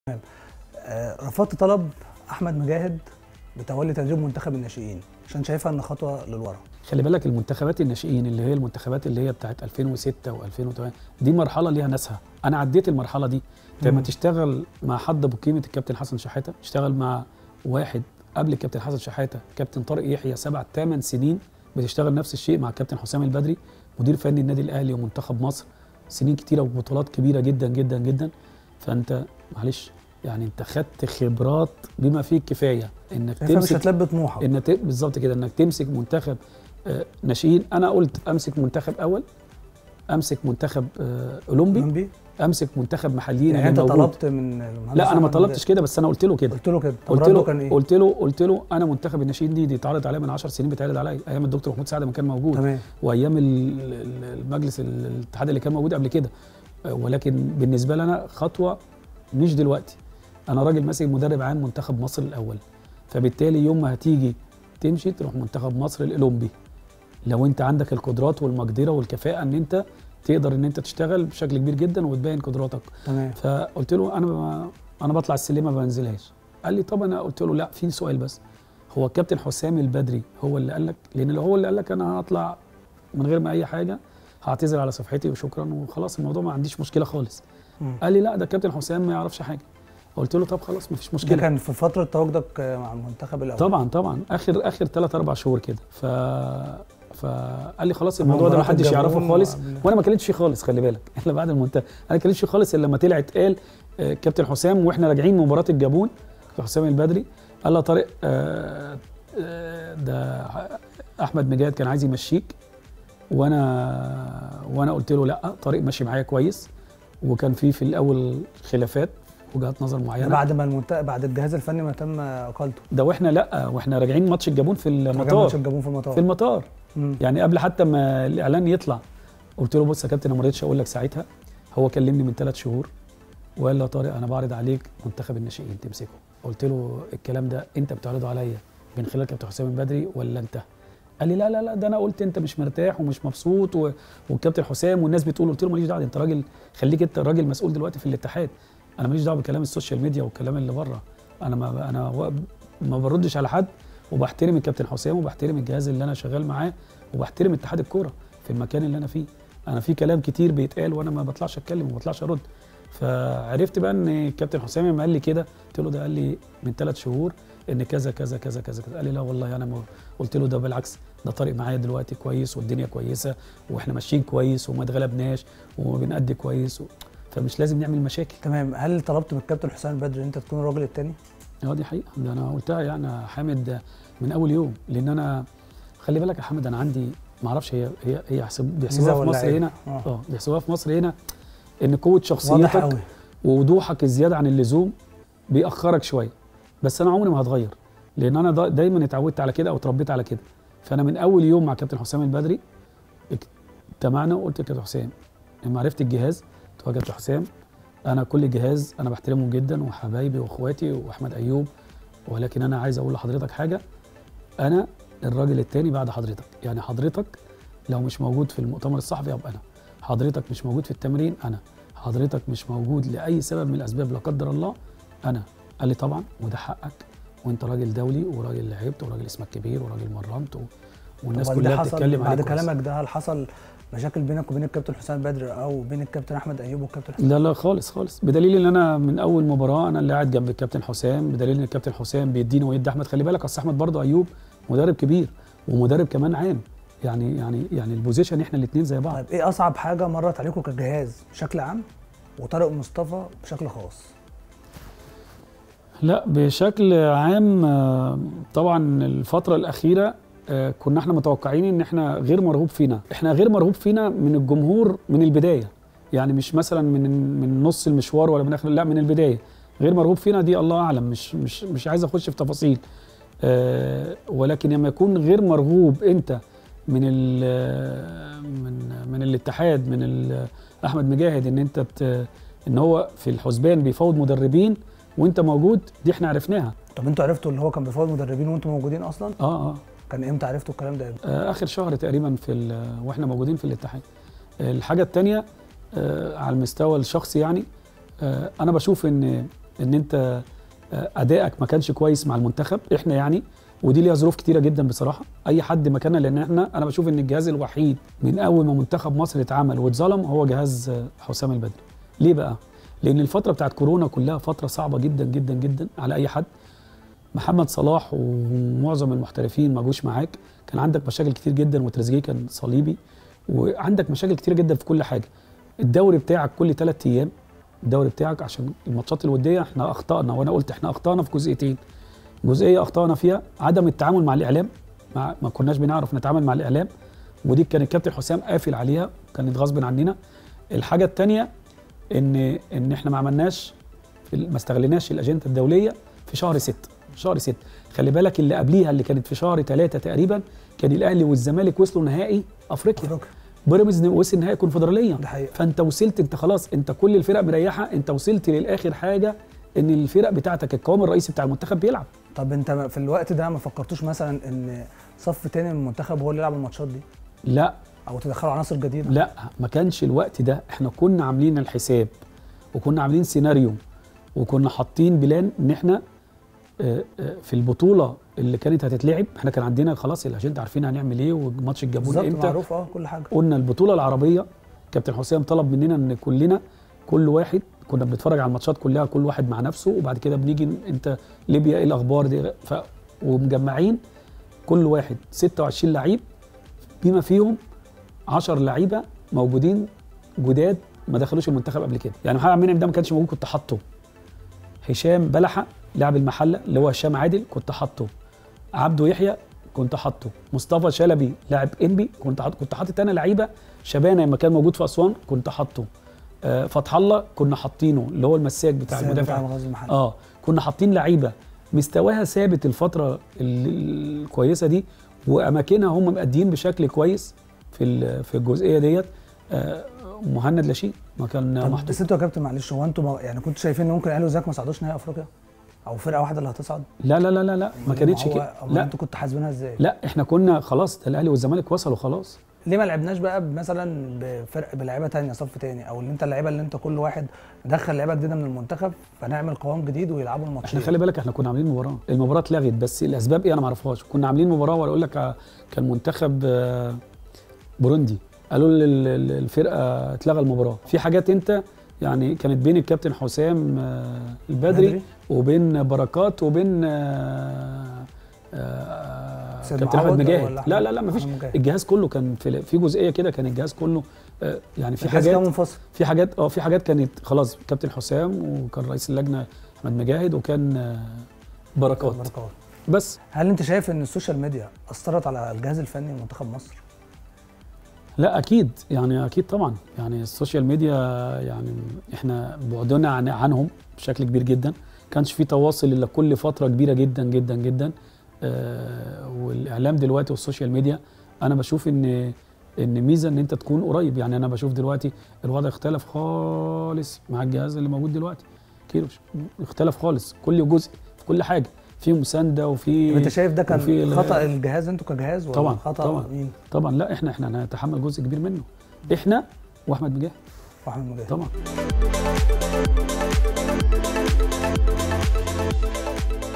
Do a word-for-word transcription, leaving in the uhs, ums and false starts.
آه، رفضت طلب احمد مجاهد بتولي تدريب منتخب الناشئين عشان شايفها ان خطوه للورا. خلي بالك المنتخبات الناشئين اللي هي المنتخبات اللي هي بتاعت ألفين وستة و2008 دي مرحله ليها ناسها. انا عديت المرحله دي. لما تشتغل مع حد بقيمه الكابتن حسن شحاته، تشتغل مع واحد قبل الكابتن حسن شحاته كابتن طارق يحيى سبع ثمان سنين، بتشتغل نفس الشيء مع الكابتن حسام البدري مدير فني النادي الاهلي ومنتخب مصر سنين كتيره وبطولات كبيره جدا جدا جدا. فانت معلش يعني انت خدت خبرات بما فيه الكفايه انك تمسك، مش هتلبي طموحك انك بالظبط كده انك تمسك منتخب آه ناشئين. انا قلت امسك منتخب اول، امسك منتخب آه اولمبي، امسك منتخب محليين. يعني انت موجود. طلبت من لا انا ما طلبتش كده، بس انا قلت له كده قلت له كده قلت له كان إيه؟ قلت له قلت له انا منتخب الناشئين دي دي اتعرضت عليا من عشر سنين، بيتعرض عليا ايام الدكتور محمود سعد ما كان موجود. تمام. وايام المجلس الاتحاد اللي كان موجود قبل كده، ولكن بالنسبه لي انا خطوه مش دلوقتي. انا راجل ماسك مدرب عام منتخب مصر الاول، فبالتالي يوم ما هتيجي تمشي تروح منتخب مصر الاولمبي لو انت عندك القدرات والمقدره والكفاءه ان انت تقدر ان انت تشتغل بشكل كبير جدا وتبين قدراتك. تمام. فقلت له انا ب... انا بطلع السلمه ما بنزلهاش. قال لي طب انا قلت له لا في سؤال بس، هو الكابتن حسام البدري هو اللي قال لك؟ لان لو هو اللي قال لك انا هطلع من غير ما اي حاجه هعتذر على صفحتي وشكرا وخلاص الموضوع ما عنديش مشكله خالص. م. قال لي لا ده الكابتن حسام ما يعرفش حاجه. قلت له طب خلاص ما فيش مشكله. ده كان في فتره تواجدك مع المنتخب الاول؟ طبعا طبعا اخر اخر ثلاث اربع شهور كده. ف فقال لي خلاص الموضوع ده ما حدش يعرفه خالص، وانا ما كلمتش فيه خالص. خلي بالك احنا بعد المنتخب انا ما كلمتش فيه خالص الا لما طلع اتقال آه كابتن حسام واحنا راجعين من مباراه الجابون. كابتن حسام البدري قال له طارق آه آه ده احمد مجاهد كان عايز يمشيك، وانا وانا قلت له لا طارق ماشي معايا كويس، وكان في في الاول خلافات وجهات نظر معينه بعد ما المنتخب بعد الجهاز الفني ما تم اقالته. ده واحنا لا واحنا راجعين ماتش الجابون في المطار. ماتش الجابون في المطار في المطار مم. يعني قبل حتى ما الاعلان يطلع قلت له بص يا كابتن انا ما رضيتش اقول لك ساعتها. هو كلمني من ثلاث شهور وقال له يا طارق انا بعرض عليك منتخب الناشئين تمسكه. قلت له الكلام ده انت بتعرضه عليا من خلال كابتن حسام البدري ولا انت؟ قال لي لا لا لا ده انا قلت انت مش مرتاح ومش مبسوط و... والكابتن حسام والناس بتقول. قلت له ماليش دعوه، انت راجل خليك انت راجل مسؤول دلوقتي في الاتحاد، انا ماليش دعوه بكلام السوشيال ميديا والكلام اللي بره. انا ما انا ما بردش على حد، وبحترم الكابتن حسام وبحترم الجهاز اللي انا شغال معاه وبحترم اتحاد الكوره في المكان اللي انا فيه. انا في كلام كتير بيتقال وانا ما بطلعش اتكلم وما بطلعش ارد. فعرفت بقى ان الكابتن حسام لما قال لي كده قلت له ده قال لي من ثلاث شهور ان كذا كذا كذا كذا كذا. قال لي لا والله انا ما. قلت له ده بالعكس ده طارق معايا دلوقتي كويس والدنيا كويسه واحنا ماشيين كويس وما اتغلبناش وبنأدي كويس و... فمش لازم نعمل مشاكل. تمام. هل طلبت من الكابتن حسام البدري ان انت تكون الراجل الثاني؟ اه دي حقيقه، ده انا قلتها يعني حامد من اول يوم. لان انا خلي بالك يا حامد انا عندي ما اعرفش هي هي هي بيحسبوها في مصر هنا اه, آه بيحسبوها في مصر هنا ان قوه شخصيتك ووضوحك الزياده عن اللزوم بيأخرك شويه. بس انا عمري ما هتغير لان انا دايما اتعودت على كده او اتربيت على كده. فانا من اول يوم مع كابتن حسام البدري اجتمعنا وقلت لكابتن حسام لما عرفت الجهاز قلت له يا كابتن حسام انا كل جهاز انا بحترمهم جدا وحبايبي واخواتي واحمد ايوب، ولكن انا عايز اقول لحضرتك حاجه، انا الراجل الثاني بعد حضرتك. يعني حضرتك لو مش موجود في المؤتمر الصحفي يبقى انا، حضرتك مش موجود في التمرين انا، حضرتك مش موجود لاي سبب من الاسباب لا قدر الله انا. قال لي طبعا وده حقك وانت راجل دولي وراجل لعبت وراجل اسمك كبير وراجل مرنت والناس كلها بتتكلم عليك. بعد كلامك ده هل حصل مشاكل بينك وبين الكابتن حسام البدري او بين الكابتن احمد ايوب والكابتن حسام؟ لا لا خالص خالص، بدليل ان انا من اول مباراه انا اللي قاعد جنب الكابتن حسام، بدليل ان الكابتن حسام بيديني ويدي احمد. خلي بالك اصل احمد برضه ايوب مدرب كبير ومدرب كمان عام، يعني يعني يعني البوزيشن احنا الاثنين زي بعض. طيب ايه اصعب حاجه مرت عليكم كجهاز بشكل عام وطارق مصطفى بشكل خاص؟ لا بشكل عام طبعا الفتره الاخيره كنا احنا متوقعين ان احنا غير مرغوب فينا، احنا غير مرغوب فينا من الجمهور من البدايه، يعني مش مثلا من من نص المشوار ولا من اخر، لا من البدايه غير مرغوب فينا. دي الله اعلم، مش مش مش عايز اخش في تفاصيل، أه ولكن لما يكون غير مرغوب انت من ال من من الاتحاد من احمد مجاهد ان انت ان هو في الحسبان بيفاوض مدربين وانت موجود، دي احنا عرفناها. طب انتوا عرفتوا اللي هو كان بيفاوض مدربين وانتوا موجودين اصلا؟ اه اه كان امتى عرفتوا الكلام ده؟ آه اخر شهر تقريبا في واحنا موجودين في الاتحاد. آه الحاجه الثانيه آه على المستوى الشخصي يعني آه انا بشوف ان ان انت ادائك ما كانش كويس مع المنتخب. احنا يعني ودي ليها ظروف كتيره جدا بصراحه، اي حد مكاننا، لان احنا انا بشوف ان الجهاز الوحيد من اول ما منتخب مصر اتعمل واتظلم هو جهاز حسام البدري. ليه بقى؟ لان الفتره بتاعت كورونا كلها فتره صعبه جدا جدا جدا على اي حد. محمد صلاح ومعظم المحترفين ما جوش معاك، كان عندك مشاكل كتير جدا، وتريزيجيه كان صليبي، وعندك مشاكل كتير جدا في كل حاجه. الدوري بتاعك كل ثلاث ايام، الدوري بتاعك عشان الماتشات الوديه احنا اخطانا، وانا قلت احنا اخطانا في جزئيتين. جزئيه اخطانا فيها عدم التعامل مع الاعلام، مع ما كناش بنعرف نتعامل مع الاعلام، ودي كان الكابتن حسام قافل عليها، كانت غصب عننا. الحاجه الثانيه ان ان احنا ما عملناش ما استغلناش الاجنده الدوليه في شهر ستة. شهر ستة خلي بالك، اللي قبليها اللي كانت في شهر ثلاثة تقريبا كان الاهلي والزمالك وصلوا نهائي افريقيا، أفريقيا. بيراميدز وصل نهائي كونفدراليه، فانت وصلت، انت خلاص، انت كل الفرق مريحه، انت وصلت للاخر حاجه ان الفرق بتاعتك القوام الرئيسي بتاع المنتخب بيلعب. طب انت في الوقت ده ما فكرتوش مثلا ان صف تاني من المنتخب هو اللي يلعب الماتشات دي؟ لا. او تدخلوا عناصر جديده؟ لا، ما كانش الوقت ده. احنا كنا عاملين الحساب وكنا عاملين سيناريو وكنا حاطين بلان ان احنا في البطوله اللي كانت هتتلعب، احنا كان عندنا خلاص الاجنده، عارفين هنعمل ايه وماتش الجابون امتى، معروف اه كل حاجه. قلنا البطوله العربيه، كابتن حسام طلب مننا ان كلنا كل واحد كنا بنتفرج على الماتشات كلها كل واحد مع نفسه، وبعد كده بنيجي انت ليبيا ايه الاخبار دي، ف ومجمعين كل واحد ستة وعشرين لعيب بما فيهم عشرة لعيبه موجودين جداد ما دخلوش المنتخب قبل كده. يعني محمد عبد المنعم ده ما كانش موجود كنت حاطه. هشام بلحه لاعب المحله اللي هو هشام عادل كنت حاطه. عبده يحيى كنت حاطه. مصطفى شلبي لاعب انبي كنت حاطه. كنت حاطط انا لعيبه. شبانه لما كان موجود في اسوان كنت حاطه. آه فتح الله كنا حاطينه اللي هو المساك بتاع المدافع. اه كنا حاطين لعيبه مستواها ثابت الفتره الكويسه دي، واماكنها هم مأديين بشكل كويس في في الجزئيه ديت. آه مهند لاشين ما كان محطوط. بس انتوا يا كابتن معلش، هو انتوا يعني كنتوا شايفين ان ممكن الاهلي والزمالك ما صعدوش نهائي افريقيا؟ او فرقه واحده اللي هتصعد؟ لا لا لا لا لا ما كانتش كده. لا انتوا كنتوا حاسبينها ازاي؟ لا احنا كنا خلاص ده الاهلي والزمالك وصلوا خلاص. ليه ما لعبناش بقى مثلا بفرق بلعيبه ثانيه صف ثاني، او اللي انت اللعيبه اللي انت كل واحد دخل لعيبه جديده من المنتخب فنعمل قوام جديد ويلعبوا الماتشين؟ احنا خلي بالك احنا كنا عاملين مباراه، المباراه اتلغت بس الاسباب ايه انا ما اعرفهاش. كنا عاملين مباراه ولا اقول لك كان منتخب بوروندي قالوا الفرقه اتلغى المباراه. في حاجات انت يعني كانت بين الكابتن حسام البدري بدري. وبين بركات وبين كابتن احمد مجاهد. لا لا لا ما فيش، الجهاز كله كان في في جزئيه كده، كان الجهاز كله يعني في حاجات منفصل. في حاجات اه في حاجات كانت خلاص كابتن حسام، وكان رئيس اللجنه احمد مجاهد، وكان بركات. بركات بس. هل انت شايف ان السوشيال ميديا اثرت على الجهاز الفني لمنتخب مصر؟ لا اكيد، يعني اكيد طبعا. يعني السوشيال ميديا يعني احنا بعدنا عن عنهم بشكل كبير جدا، كانش في تواصل الا كل فتره كبيره جدا جدا جدا. آه والاعلام دلوقتي والسوشيال ميديا انا بشوف ان ان ميزه ان انت تكون قريب. يعني انا بشوف دلوقتي الوضع اختلف خالص مع الجهاز اللي موجود دلوقتي. كيروش اختلف خالص، كل جزء في كل حاجه في مسانده وفي. انت شايف ده كان خطا الجهاز انتوا كجهاز ولا طبعا خطا طبعا مين؟ طبعا لا احنا احنا هنتحمل جزء كبير منه، احنا واحمد مجاهد. واحمد مجاهد طبعا.